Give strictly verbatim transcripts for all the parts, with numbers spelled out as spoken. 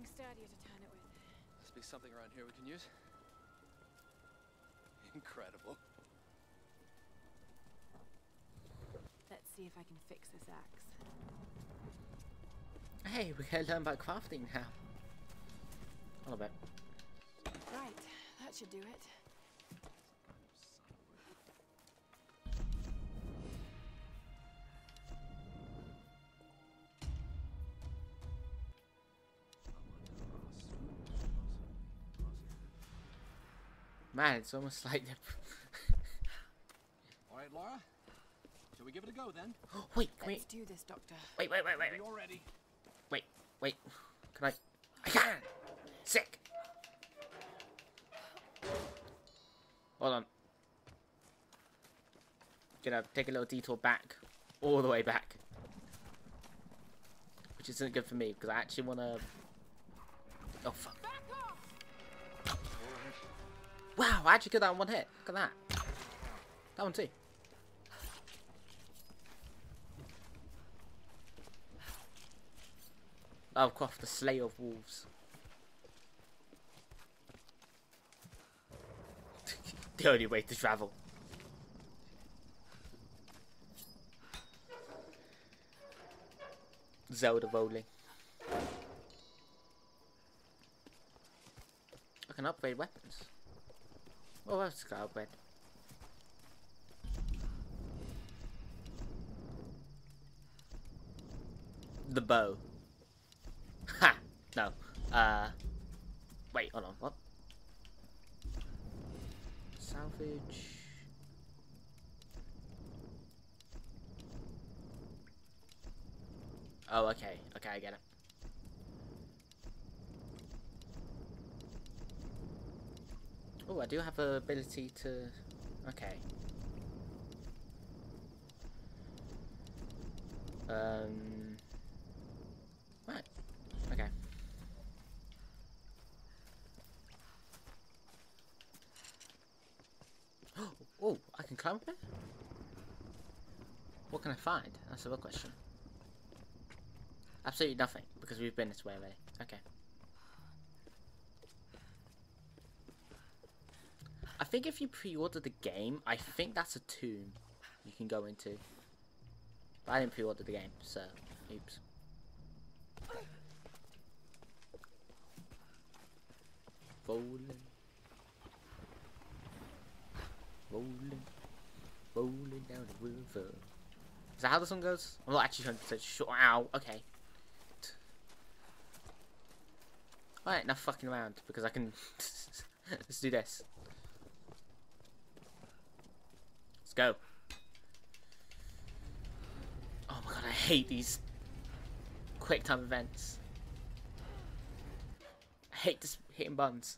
sturdier to turn it with. Must be something around here we can use. Incredible. Let's see if I can fix this axe. Hey, we can learn about crafting now. A little bit. Right, that should do it. Man, it's almost like the... All right, Laura. Shall we give it a go then? Wait, can Let's we... do this, Doctor. Wait, wait, wait, wait, wait. You're ready. Wait, wait. Can I... I can! Sick! Hold on. Gonna take a little detour back. All the way back. Which isn't good for me, because I actually wanna... Oh, fuck. Wow, I actually got that in one hit. Look at that. That one too. Lara Croft, the Slayer of Wolves. The only way to travel. Zelda rolling. I can upgrade weapons. What else can I upgrade? The bow. Ha! No. Uh. Wait, hold on. What? Salvage. Oh, okay. Okay, I get it. Oh, I do have the ability to... Okay. Um... Right. Okay. Oh, I can climb up it? What can I find? That's the real question. Absolutely nothing, because we've been this way already. Okay. I think if you pre-order the game, I think that's a tomb you can go into. But I didn't pre-order the game, so oops. Rolling, rolling, rolling down the river. Is that how the song goes? I'm not actually one hundred percent sure. Ow. Okay. Alright, now fucking around because I can. Let's do this. Let's go. Oh my god, I hate these quick time events. I hate just hitting buttons.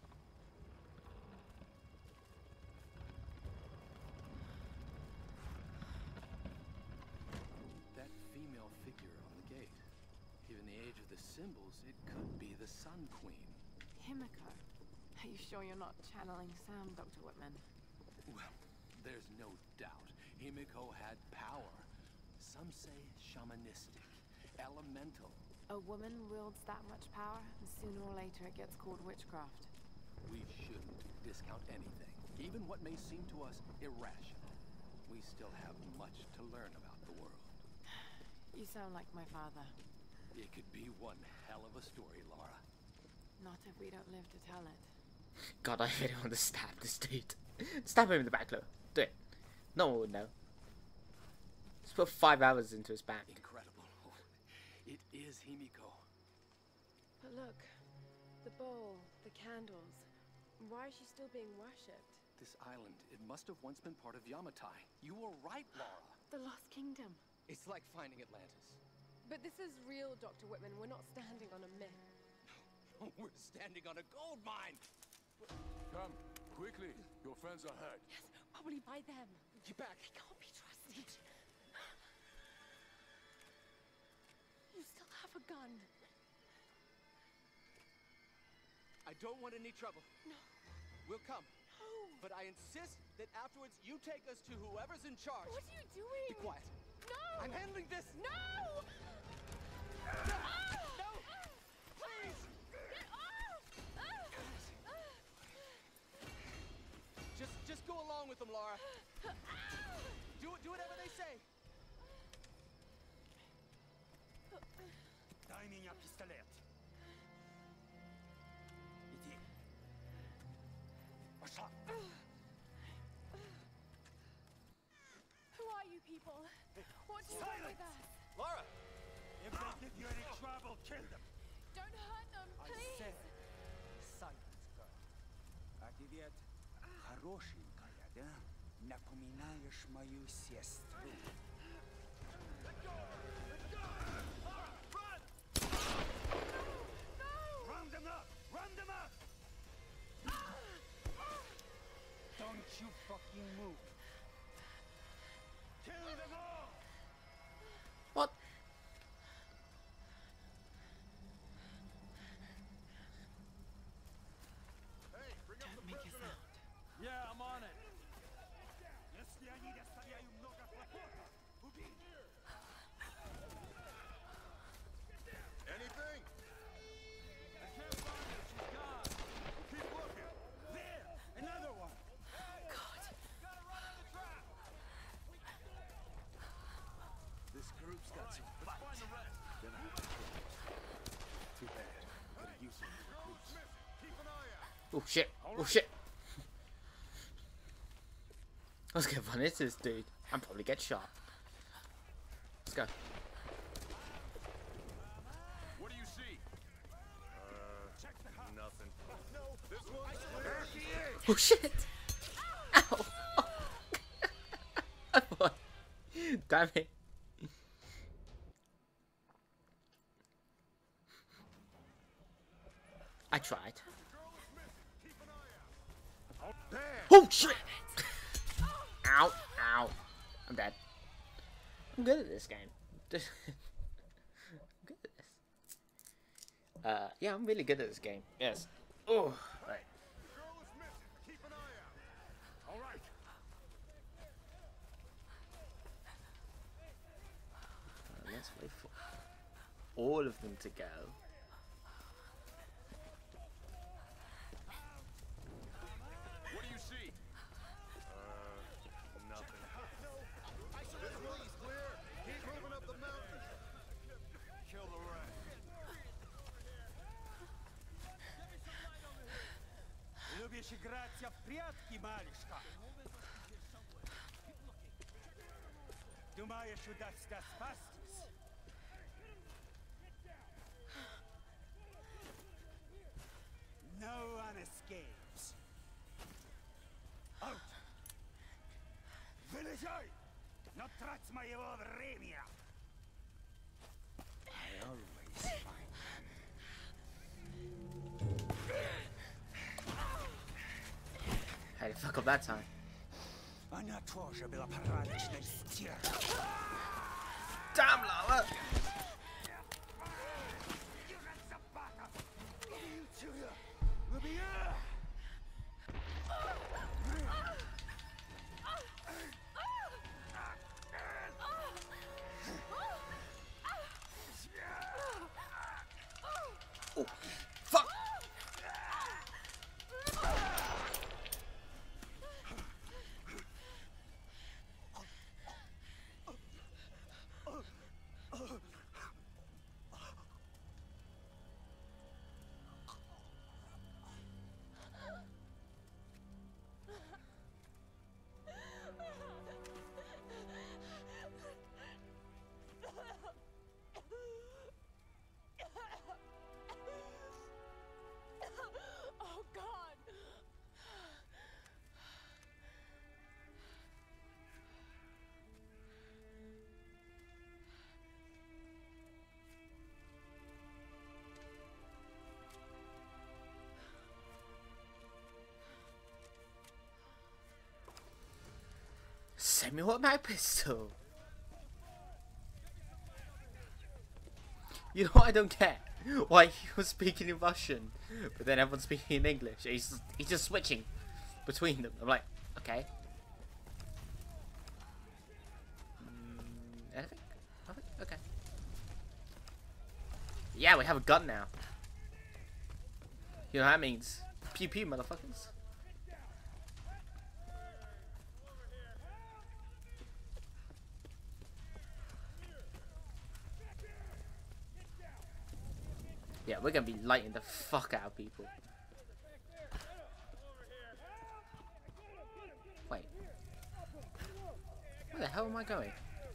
That female figure on the gate. Given the age of the symbols, it could be the Sun Queen. Himiko. Are you sure you're not channeling Sam, Doctor Whitman? Well, there's no doubt. Himiko had power. Some say shamanistic, elemental. A woman wields that much power, and sooner or later it gets called witchcraft. We shouldn't discount anything, even what may seem to us irrational. We still have much to learn about the world. You sound like my father. It could be one hell of a story, Laura. Not if we don't live to tell it. God, I really want to stab this dude. Stab him in the back, look. Do it. No one would know. Just put five hours into his back. Incredible. It is Himiko. But look, the bowl, the candles. Why is she still being worshipped? This island, it must have once been part of Yamatai. You were right, Laura. The Lost Kingdom. It's like finding Atlantis. But this is real, Doctor Whitman. We're not standing on a myth. We're standing on a gold mine. Come, quickly. Your friends are hurt. Yes, probably by them. Get back. I can't be trusted. You still have a gun. I don't want any trouble. No. We'll come. No. But I insist that afterwards you take us to whoever's in charge. What are you doing? Be quiet. No. I'm handling this. No. No! Please! them, Laura. Do do whatever they say. Дай меня пистолет. Иди. Пошла. Who are you people? What do you want with us? Laura! If they give you any trouble, kill them. Don't hurt them, I please. said, silence, girl. А ты ведь хорошенькая, да? Напоминаешь мою сестру. Round them up! Round them up! Don't you fucking move! Kill them all! What? Hey, bring up the prisoner. Yeah, I'm on it. Если они доставляют много хлопота, убей! Anything? I can't find her. She's gone. Keep looking. There! Another one! Gotta run in the trap. This group's got some Let's fight. find the rest. Then I have to kill them. Too bad. Could use some recruits. Keep an eye out. Oh shit. Oh shit. Let's get fun into this dude. I'll probably get shot. Let's go. What do you see? Check the house! Nothing. No, this one's clear. There she is. Oh shit! Ow! Oh. What? Damn it. I tried. There. Oh shit! Ow! Ow! I'm dead. I'm good at this game. I'm good at this. Uh, yeah, I'm really good at this game. Yes. Oh, right. The girl is missing. Keep an eye out. All right! Uh, let's wait for all of them to go. What do you see? Uh, nothing. This one's clear. Keep moving up the mountain. Kill the rest. Любишь играться в прятки, малышка? Думаешь, удастся спастись? No one escapes. Out! Вылезай! Но трать моего времени! I always find How the fuck up that time? Она тоже была порядочной стервой. Damn, Lava! Oh, fuck! Oh God! Semi-automatic pistol. You know what I don't get? Why he was speaking in Russian, but then everyone's speaking in English. He's he's just switching between them. I'm like, okay. Mm, anything? Nothing? Okay. Yeah, we have a gun now. You know what that means? Pew pew, motherfuckers. Yeah, we're gonna be lighting the fuck out of people. Wait. Where the hell am I going?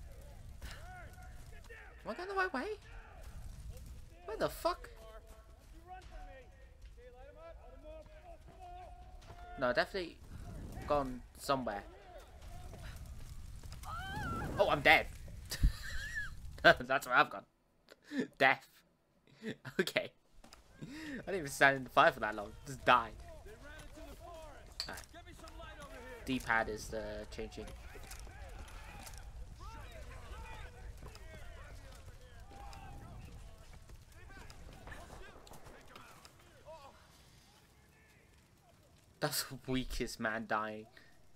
Am I going the right way? Where the fuck? No, definitely gone somewhere. Oh, I'm dead. That's where I've gone. Death. Okay. I didn't even stand in the fire for that long. Just died. Right. D-pad is the changing. That's the weakest man dying.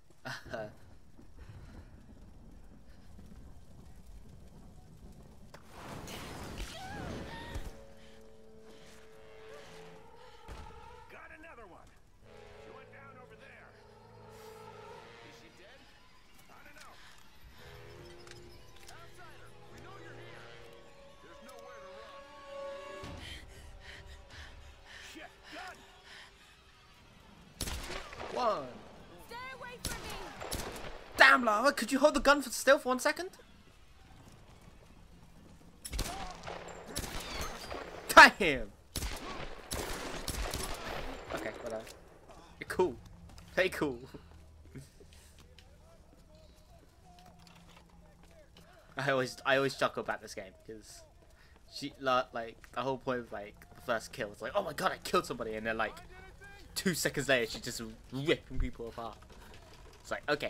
One. Stay away from me. Damn, Lara, could you hold the gun for still for one second? Damn. Okay, whatever. You're cool. Hey, cool. I always, I always chuckle about this game because she, like, the whole point of like the first kill is like, oh my god, I killed somebody, and then like two seconds later, she's just ripping people apart. It's like, okay.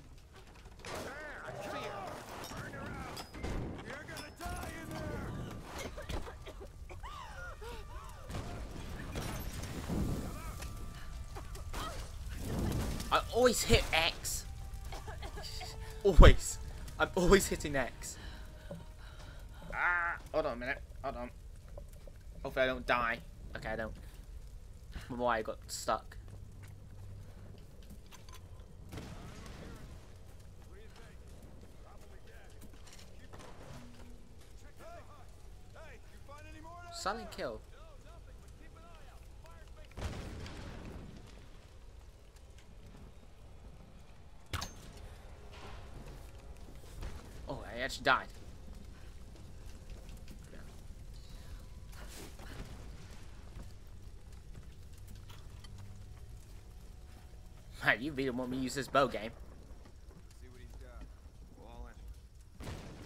I always hit X. Always. I'm always hitting X. Ah, hold on a minute. Hold on. Hopefully I don't die. Okay, I don't. Why I got stuck. Silent kill. Oh, I actually died. Man, you really want me to use this bow game. See what he's got. Wall in.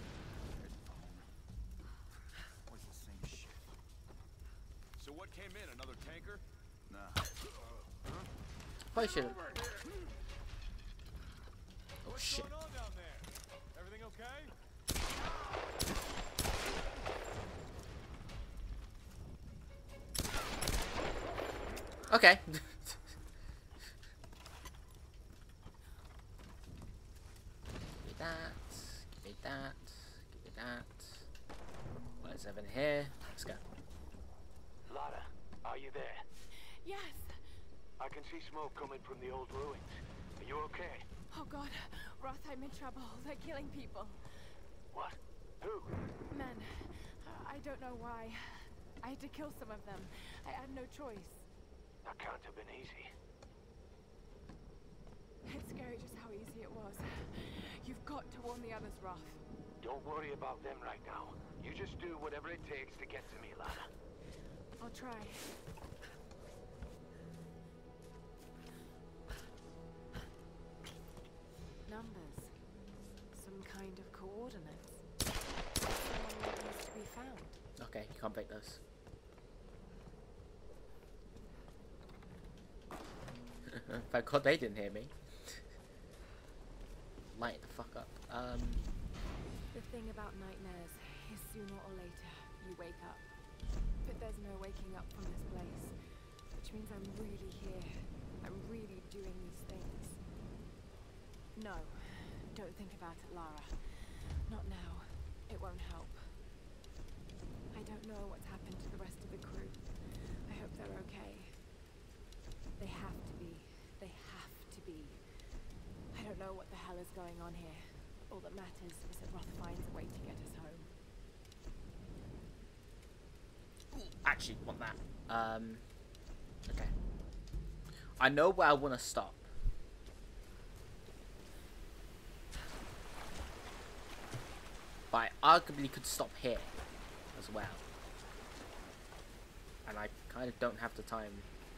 Always the same shit. So what came in? Another tanker? Nah. Probably should have. Oh shit. What's going on down there? Everything okay? Okay. Give me that. Give me that. Give me that. What is over here? Let's go. Lara, are you there? Yes. I can see smoke coming from the old ruins. Are you okay? Oh god. Roth, I'm in trouble. They're killing people. What? Who? Men. Uh, I don't know why. I had to kill some of them. I had no choice. That can't have been easy. It's scary just how easy it was. You've got to warn the others, Roth. Don't worry about them right now. You just do whatever it takes to get to me, Lara. I'll try. Numbers. Some kind of coordinates. Someone needs to be found. Okay, you can't break those. Thank God they didn't hear me. Light the fuck up. Um. The thing about nightmares is sooner or later you wake up. But there's no waking up from this place. Which means I'm really here. I'm really doing these things. No, don't think about it, Lara. Not now. It won't help. I don't know what's happened to the rest of the crew. I hope they're okay. They have to be. They have to be. I don't know what the hell is going on here. All that matters is that Roth finds a way to get us home. Ah, actually want that. Um, okay. I know where I want to stop. But I arguably could stop here as well. And I kind of don't have the time.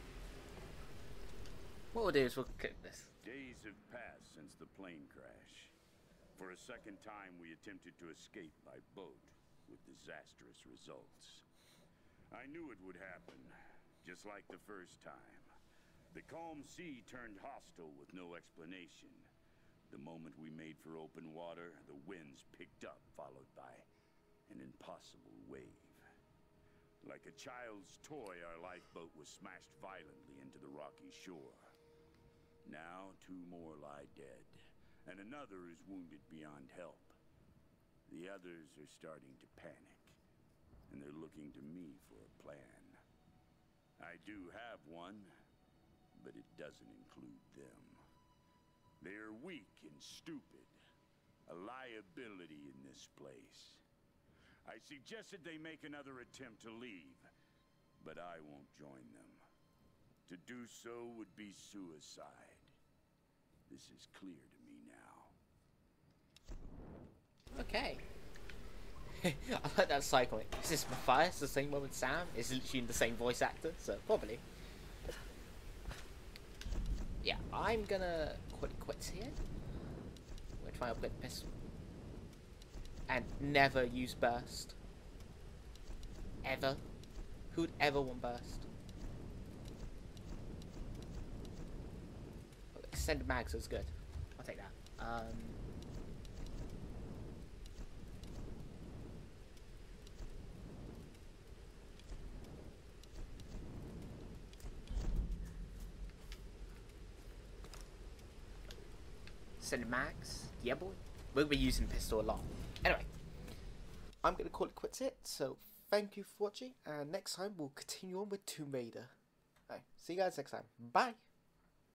What we'll do is we'll click this. Days have passed since the plane crash. For a second time, we attempted to escape by boat with disastrous results. I knew it would happen, just like the first time. The calm sea turned hostile with no explanation. The moment we made for open water, the winds picked up, followed by an impossible wave. Like a child's toy, our lifeboat was smashed violently into the rocky shore. Now, two more lie dead, and another is wounded beyond help. The others are starting to panic, and they're looking to me for a plan. I do have one, but it doesn't include them. They are weak and stupid, a liability in this place. I suggested they make another attempt to leave, but I won't join them. To do so would be suicide. This is clear to me now. Okay. I like that cycle. Is this Matthias the same one with Sam? It's literally the same voice actor, so probably. Yeah, I'm gonna quit quits here. I'm gonna try and upgrade the pistol. And never use burst. Ever. Who'd ever want burst? Oh, extended mags is good. I'll take that. Um, extended mags. Yeah, boy. We'll be using pistol a lot. Anyway, I'm going to call it quits it, so thank you for watching, and next time we'll continue on with Tomb Raider. Alright, see you guys next time. Bye!